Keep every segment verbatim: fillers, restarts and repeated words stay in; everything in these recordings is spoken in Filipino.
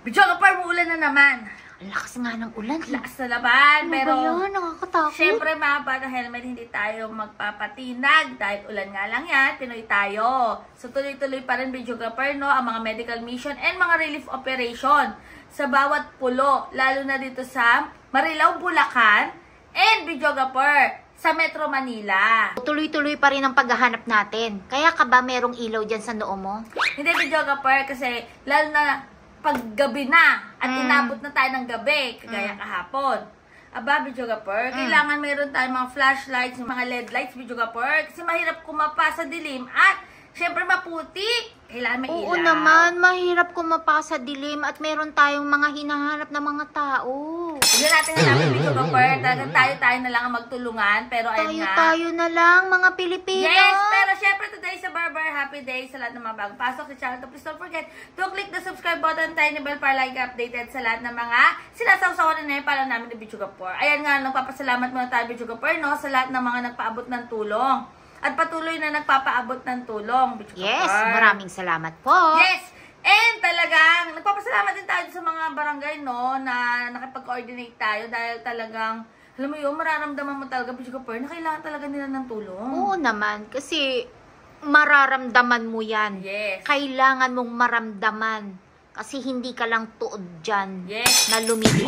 Bidyoga par, uulan na naman. Ang lakas nga ng ulan. Lakas na naman, Ano pero ba yan? Nakakatakot. syempre mga bata helmet, hindi tayo magpapatinag dahil ulan nga lang yan, Pinoy tayo. So tuloy-tuloy pa rin videographer, no, ang mga medical mission and mga relief operation sa bawat pulo, lalo na dito sa Marilao, Bulacan and videographer sa Metro Manila. Tuloy-tuloy pa rin ang paghahanap natin. Kaya ka ba merong ilaw dyan sa noo mo? Hindi videographer kasi lalo na paggabi na at Mm. inabot na tayo ng gabi, kagaya kahapon. Aba, videographer, Mm. kailangan mayroon tayong mga flashlights, mga L E D lights, videographer, kasi mahirap kumapa sa dilim at syempre maputi. Kailangan may Oo ilaw. naman, mahirap kumapa sa dilim at meron tayong mga hinahanap na mga tao. Hindi natin hanapin, videographer. Talagang tayo-tayo na lang ang magtulungan. Pero ayun nga. Tayo-tayo na lang, mga Pilipino. Yes, pero syempre today sa Barber, happy day sa lahat ng mga bagong pasok sa channel. Please don't forget to click the subscribe button, tiny bell para like updated sa lahat ng mga sinasawsawan na yun para namin ni videographer. Ayan nga, nagpapasalamat muna tayo videographer, no, sa lahat ng mga nagpaabot ng tulong. At patuloy na nagpapaabot ng tulong, videographer. Yes, maraming salamat po. Yes! And talagang, nagpapasalamat din tayo sa mga barangay, no, na nakipag-coordinate tayo dahil talagang, alam mo yun, mararamdaman mo talaga, videographer, na kailangan talaga nila ng tulong. Oo naman, kasi mararamdaman mo yan. Yes. Kailangan mong maramdaman. Kasi hindi ka lang tuod dyan Yes. na lumili.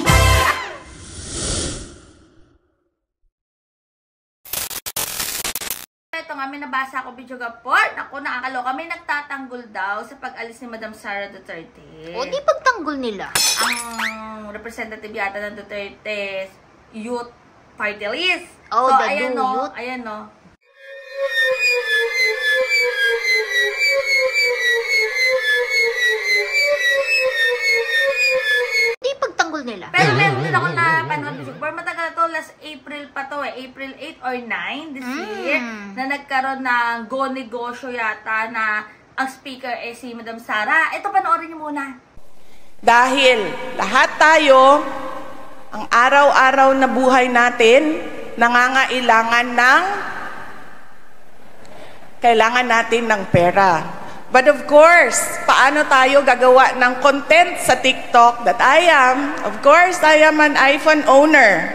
Ito nga, may nabasa ako, videographer. Naku, nakakaloka. May nagtatanggol daw sa pag-alis ni Madam Sara Duterte. O di pagtanggol nila. Ang representative yata ng Duterte Youth Party List. Oh, so, the ayan new no, youth. ayan no. Di pagtanggol nila. Pero meron din ako na panood, videographer. Matagal to, last April pa to eh. April eight or nine this Mm. year. Na nagkaroon ng go negosyo yata na ang speaker eh si Madam Sara. Ito, panoorin niyo muna. Dahil lahat tayo, ang araw-araw na buhay natin, nangangailangan ng, kailangan natin ng pera. But of course, paano tayo gagawa ng content sa TikTok that I am? Of course, I am an iPhone owner.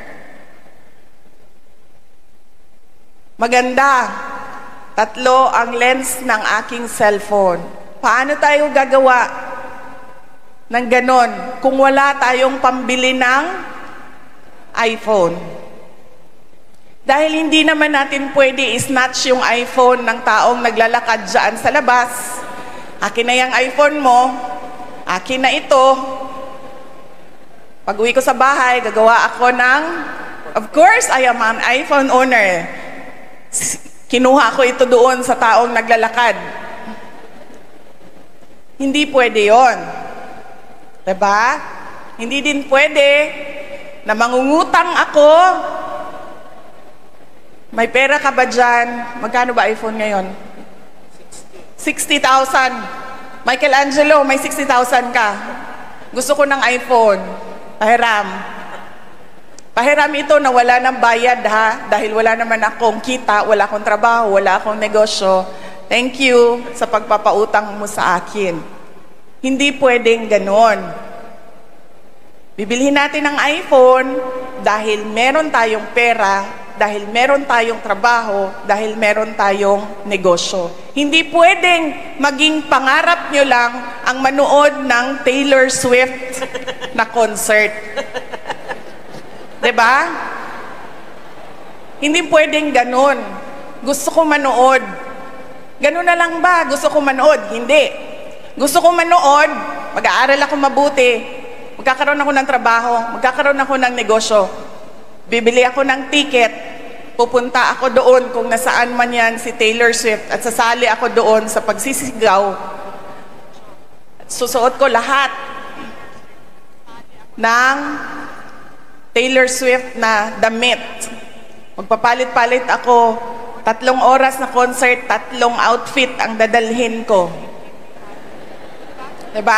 Maganda. Tatlo ang lens ng aking cellphone. Paano tayo gagawa ng ganon kung wala tayong pambili ng iPhone? Dahil hindi naman natin pwede i-snatch yung iPhone ng taong naglalakad dyan sa labas. Akin na yung iPhone mo, akin na ito. Pag uwi ko sa bahay, gagawa ako ng, of course, I am an iPhone owner. Kinuha ko ito doon sa taong naglalakad. Hindi pwede yon. Diba? Hindi din pwede na mangungutang ako. May pera ka ba dyan? Magkano ba iPhone ngayon? sixty thousand. Michelangelo, may sixty thousand ka. Gusto ko ng iPhone. Pahiram. Pahiram ito na wala ng bayad ha. Dahil wala naman akong kita, wala akong trabaho, wala akong negosyo. Thank you sa pagpapautang mo sa akin. Hindi pwedeng ganon. Bibilhin natin ang iPhone dahil meron tayong pera, dahil meron tayong trabaho, dahil meron tayong negosyo. Hindi pwedeng maging pangarap nyo lang ang manood ng Taylor Swift na concert. Diba? Hindi pwedeng ganon. Gusto ko manood. Ganon na lang ba? Gusto ko manood? Hindi. Gusto ko manood, mag-aaral ako mabuti, magkakaroon ako ng trabaho, magkakaroon ako ng negosyo. Bibili ako ng ticket, pupunta ako doon kung nasaan man yan si Taylor Swift at sasali ako doon sa pagsisigaw. Susuot ko lahat ng Taylor Swift na damit. Magpapalit-palit ako, tatlong oras na concert, tatlong outfit ang dadalhin ko. Diba?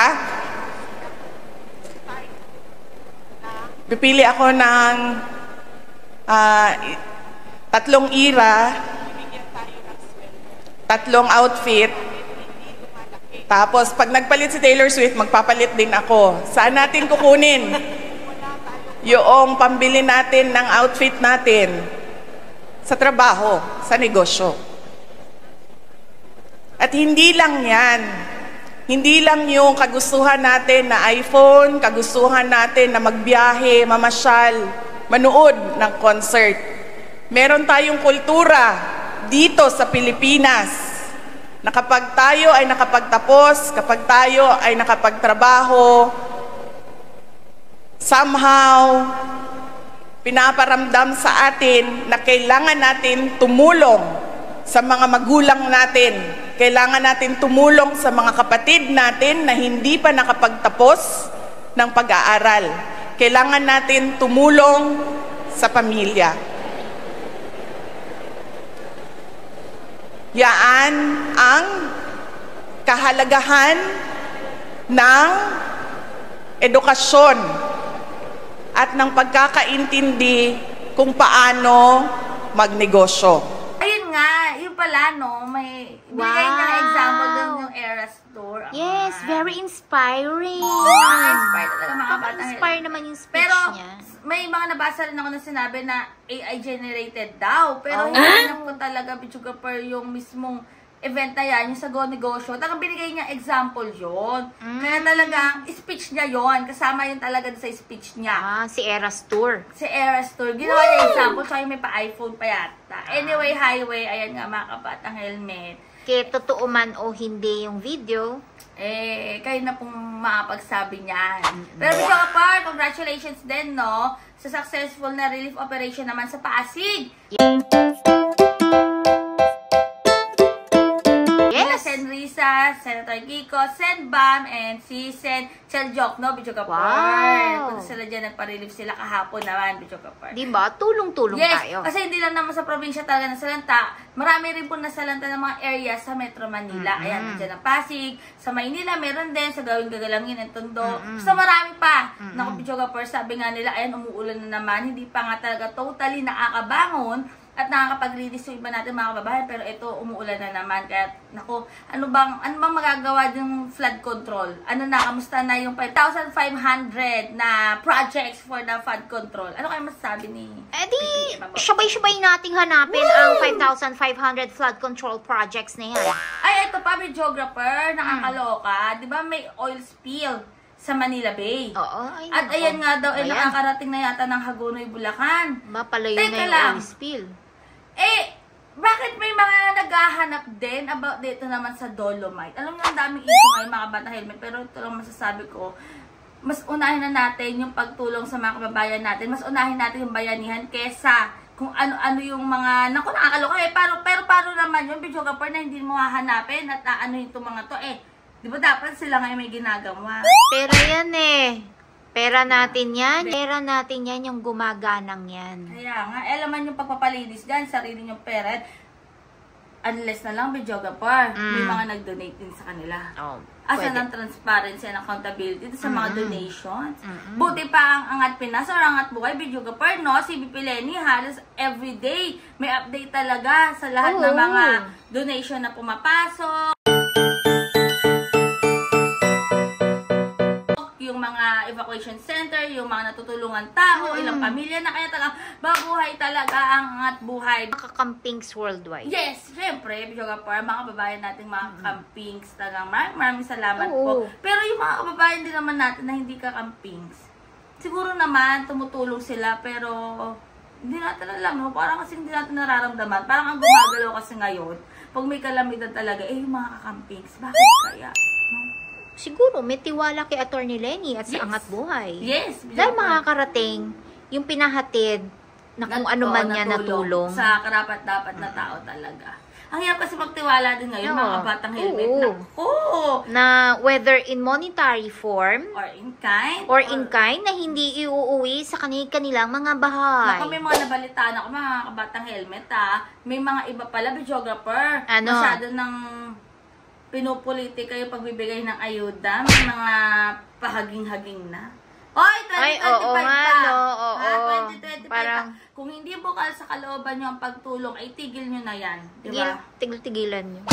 Pipili ako ng uh, tatlong ira, tatlong outfit, Tapos, pag nagpalit si Taylor Swift, magpapalit din ako. Saan natin kukunin yung pambili natin ng outfit natin? Sa trabaho, sa negosyo. At hindi lang yan. Hindi lang yung kagustuhan natin na iPhone, kagustuhan natin na magbiyahe, mamasyal, manood ng concert. Meron tayong kultura dito sa Pilipinas na kapag tayo ay nakapagtapos, kapag tayo ay nakapagtrabaho, somehow, pinaparamdam sa atin na kailangan natin tumulong sa mga magulang natin. Kailangan natin tumulong sa mga kapatid natin na hindi pa nakapagtapos ng pag-aaral. Kailangan natin tumulong sa pamilya. Yaan ang kahalagahan ng edukasyon at ng pagkakaintindi kung paano magnegosyo. Ayun nga, yun pala, no, may bigay Wow. niya example dun yung Eras Tour. Yes, very inspiring. Inspired talaga mga bata. Inspire naman yung speech Pero, niya. may mga nabasa rin ako na sinabi na A I generated daw. Pero, Oh. hindi ko talaga, Bichugaper, yung mismong event na yan, yung sa Go Negosyo. Talagang binigay niya example yon. Mm. Kaya talagang speech niya yon. Kasama yun talaga sa speech niya. Ah, si Eras Tour. Si Eras Tour. Ginawa niya example, tsaka yung may pa-iPhone pa yata. Anyway, highway, ayan nga mga kabatang helmet. Kaya totoo man o hindi yung video, Eh, kayo na pong makapagsabi niyan. Pero Bicho Kapar, congratulations din, no? Sa successful na relief operation naman sa Pasig. yes. Sen Risa, Senator Kiko, Sen Bam, and si Sen Cheljok, no? Bicho Kapar. Wow. Punta sila dyan, nagpa-relief sila kahapon naman, Bicho Kapar. Diba? Tulong-tulong Yes, tayo. kasi hindi lang naman sa probinsya talaga nasalanta. Marami rin po nasalanta ng mga areas sa Metro Manila. Mm-hmm. Ayan, nandiyan ang Pasig. Sa Maynila, meron din. Sa Gawing Gagalangin and Tondo. Mm-hmm. Basta marami pa. Mm-hmm. Naku, Bichoga Pers, sabi nga nila, ayan, umuulan na naman. Hindi pa nga talaga totally nakakabangon at nakakapag-release yung iba natin mga kababayan, pero ito umuulan na naman. Kaya naku, ano bang ano bang magagawa yung flood control? Ano na, kamusta na yung five thousand five hundred na projects for the flood control? Ano kayo masasabi ni Eh di, P P M about? sabay-sabay nating hanapin ang five thousand five hundred flood control projects na yan. Ay, ito pa, videographer, nakakaloka. Di ba may oil spill sa Manila Bay? Oo, ay At nako. ayan nga daw, eh, Ayan. nakakarating na yata ng Hagonoy, Bulacan. Mapalayo Teka na yung lang. oil spill. Eh, bakit may mga naghahanap din about dito naman sa Dolomite? Alam mo, ang daming issue ngayon mga bata helmet, pero ito lang masasabi ko, mas unahin na natin yung pagtulong sa mga kababayan natin, mas unahin natin yung bayanihan kesa kung ano-ano yung mga, naku, nakakaloka eh, pero, pero paano naman yung videographer na hindi mo hahanapin at ano yung itong mga to eh, di ba dapat sila ngayon may ginagawa? Pera yan eh. Pera natin yan. Pera natin yan yung gumaganang yan. Kaya nga, alam man yung pagpapalinis dyan, sarili niyong pera, unless na lang videographer, Mm. may mga nag-donate din sa kanila. Oh, Asa pwede. ng transparency and accountability sa mga Mm-mm. donations. Mm-mm. Buti pa ang Angat Pinas or Angat Buhay, videographer, no? Si B P Lenny, halos everyday may update talaga sa lahat Oo. ng mga donation na pumapasok. Yung mga evacuation center, yung mga natutulungan tao, Mm. ilang pamilya na kaya talaga babuhay talaga ang Angat Buhay. Nakakampings worldwide. Yes, syempre, videographer, mga kababayan nating mga campings, talagang maraming, maraming salamat Oo. po. Pero yung mga kababayan din naman natin na hindi ka campings, siguro naman tumutulong sila, pero hindi natin alam, no? Parang kasi hindi natin nararamdaman. Parang ang gumagalaw kasi ngayon, pag may kalamidad talaga, eh yung mga kakampings, bakit kaya? No? Siguro, may tiwala kay Attorney Lenny at Yes. sa Angat Buhay. Yes, Dahil videographer. makakarating yung pinahatid na kung ano Oo, man niya natulong. sa karapat-dapat na tao talaga. Ang hirap kasi magtiwala din ngayon, Oo. mga batang helmet. Oo. Naku! Na whether in monetary form Or in kind. or in kind na hindi iuuwi sa kanil- kanilang mga bahay. Naku, may mga nabalitaan ako, mga kabatang helmet, ha. May mga iba pala, videographer. Ano? Masyado ng pinupolitika yung pagbibigay ng ayuda. May mga pahaging-haging na. Oy, Ay, twenty twenty-five oo pa. nga, no, oo. Ha, twenty twenty-five Parang- pa. Kung hindi bukal sa kalooban nyo ang pagtulong, ay tigil nyo na yan. Di Hindi, ba? tigil-tigilan nyo.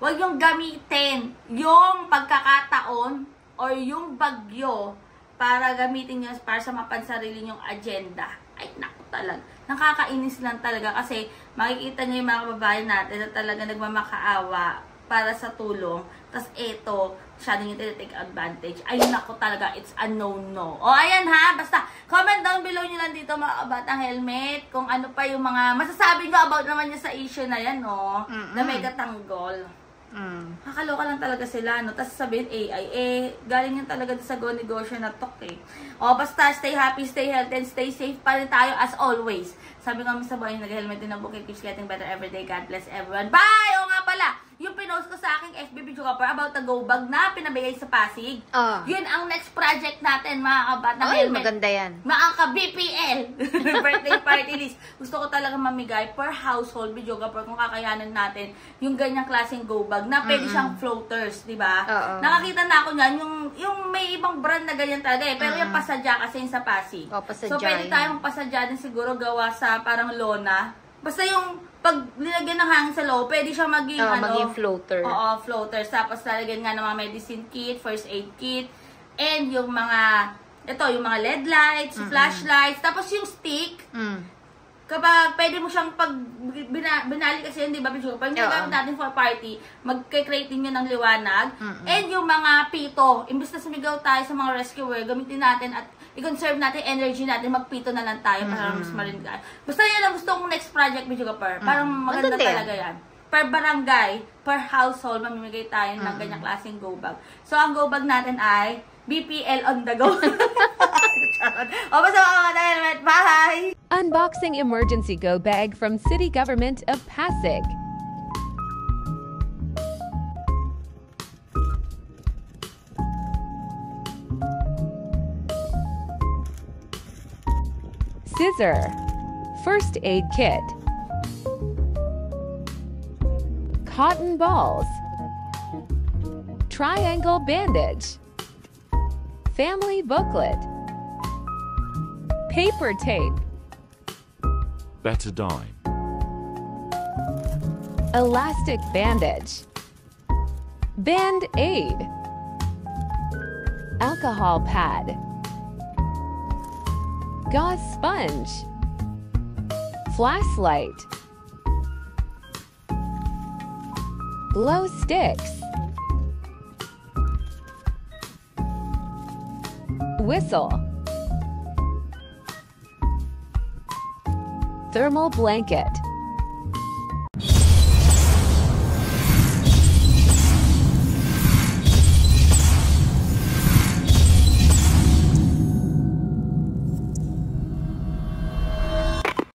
Huwag yung gamitin yung pagkakataon or yung bagyo para gamitin nyo para sa mapansarili nyong agenda. Ay, naku talaga. Nakakainis lang talaga kasi makikita nyo yung mga kababayan natin na talaga nagmamakaawa para sa tulong. Tapos eto, siya din yung take advantage. Ay, naku talaga, it's a no-no. O, ayan ha, basta comment down below nyo lang dito mga kabatang helmet kung ano pa yung mga masasabi nyo about naman nyo sa issue na yan, no? Mm-mm. Na may katanggol. Mm. Kakaloka lang talaga sila, no? Tapos sabihin, A I, eh, galing yan talaga sa go negosyo na talk, eh. O, basta, stay happy, stay healthy, and stay safe pa rin tayo as always. Sabi nga sa buhay, nag-helmet din ang bukit, keeps getting better every day. God bless everyone. Bye! O nga pala, yung pinost ko sa aking F B video kapar about the go bag na pinabigay sa Pasig. Oh. Yun ang next project natin, mga kabatang Oy, helmet. Maganda yan. Mga ka-B P L. Birthday party list. Gusto ko talaga mamigay per household video kapar kung kakayanan natin yung ganyang klaseng go bag na pwede mm-hmm. siyang floaters, di ba? Nakakita na ako niyan, yung, yung may ibang brand na ganyan talaga eh. Pero mm-hmm. yung pasadya kasi yung sa Pasig. Oh, pasadya, so pwede tayong pasadya din siguro gawa sa parang lona. Basta yung pag nilagyan ng hangin sa loob, pwede siya maging, oh, ano, maging floater. Oo, floaters. Tapos lalagyan nga ng mga medicine kit, first aid kit, and yung mga, ito, yung mga L E D lights, mm-hmm. flashlights, tapos yung stick, mm. kapag pwede mo siyang pag bina, binali kasi yun, di ba, Bicho? Pag nagagamit natin for party, mag-create din yun ng liwanag, mm-hmm. and yung mga pito, imbes na sumigaw tayo sa mga rescuer, gamitin natin at i-conserve natin energy natin, magpito na lang tayo para mm-hmm. mas maringan. Basta yan lang gusto kong next project, Bicho Kapar. Parang mm-hmm. maganda Maganda talaga yan. Per barangay, per household, mamimigay tayo mm-hmm. ng ganyang klaseng go bag. So, ang go bag natin ay B P L on the go. O, basta mga helmet. Bye! Unboxing emergency go bag from City Government of Pasig. Scissor, first aid kit, cotton balls, triangle bandage, family booklet, paper tape, betadine, elastic bandage, band-aid, alcohol pad, gauze sponge, flashlight, glow sticks, whistle, thermal blanket,